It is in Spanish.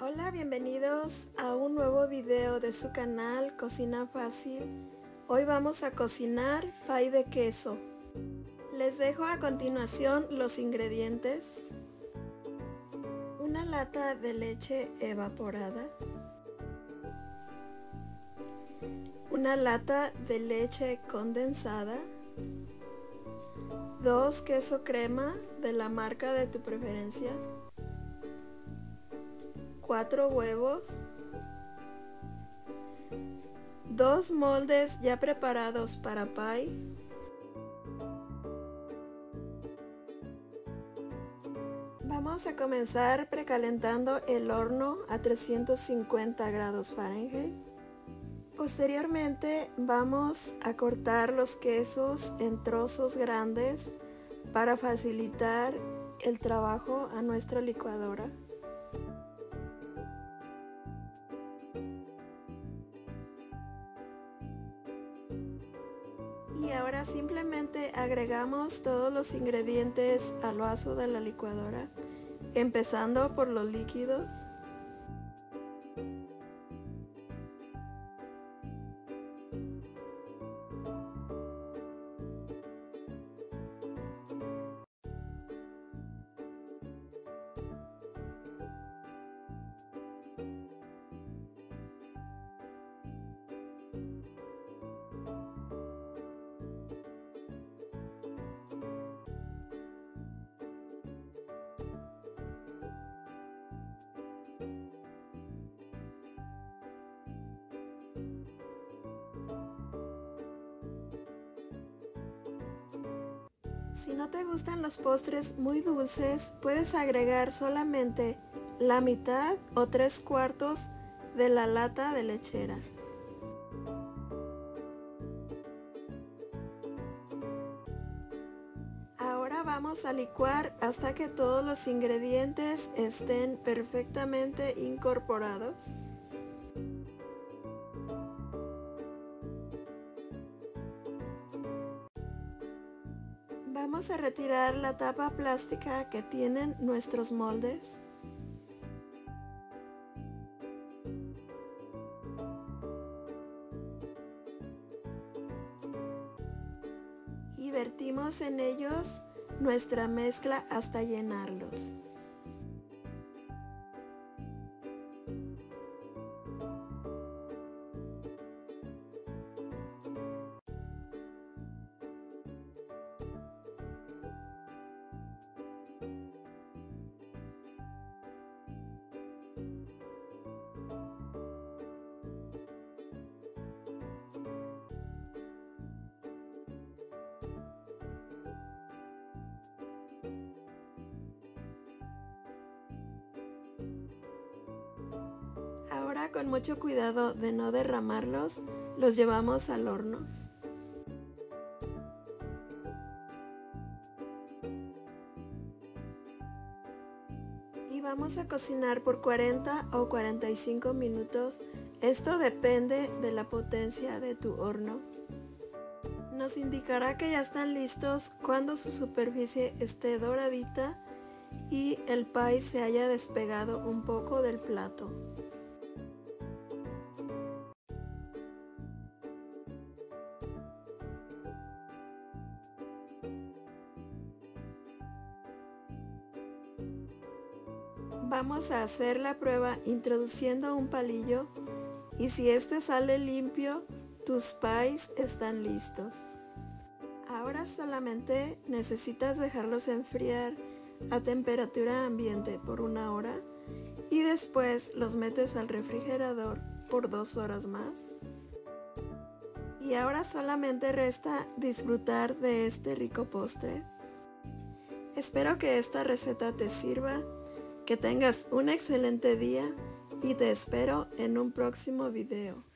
Hola, bienvenidos a un nuevo video de su canal Cocina Fácil. Hoy vamos a cocinar pay de queso. Les dejo a continuación los ingredientes: una lata de leche evaporada, una lata de leche condensada, 2 queso crema de la marca de tu preferencia, 4 huevos, 2 moldes ya preparados para pay, vamos a comenzar precalentando el horno a 350 grados Fahrenheit. Posteriormente vamos a cortar los quesos en trozos grandes para facilitar el trabajo a nuestra licuadora. Y ahora simplemente agregamos todos los ingredientes al vaso de la licuadora, empezando por los líquidos. Si no te gustan los postres muy dulces, puedes agregar solamente la mitad o 3/4 de la lata de lechera. Ahora vamos a licuar hasta que todos los ingredientes estén perfectamente incorporados. Vamos a retirar la tapa plástica que tienen nuestros moldes. Y vertimos en ellos nuestra mezcla hasta llenarlos. Ahora, con mucho cuidado de no derramarlos, los llevamos al horno. Y vamos a cocinar por 40 o 45 minutos. Esto depende de la potencia de tu horno. Nos indicará que ya están listos cuando su superficie esté doradita y el pay se haya despegado un poco del plato. Vamos a hacer la prueba introduciendo un palillo y si este sale limpio, tus pies están listos. Ahora solamente necesitas dejarlos enfriar a temperatura ambiente por 1 hora y después los metes al refrigerador por 2 horas más. Y ahora solamente resta disfrutar de este rico postre. Espero que esta receta te sirva. Que tengas un excelente día y te espero en un próximo video.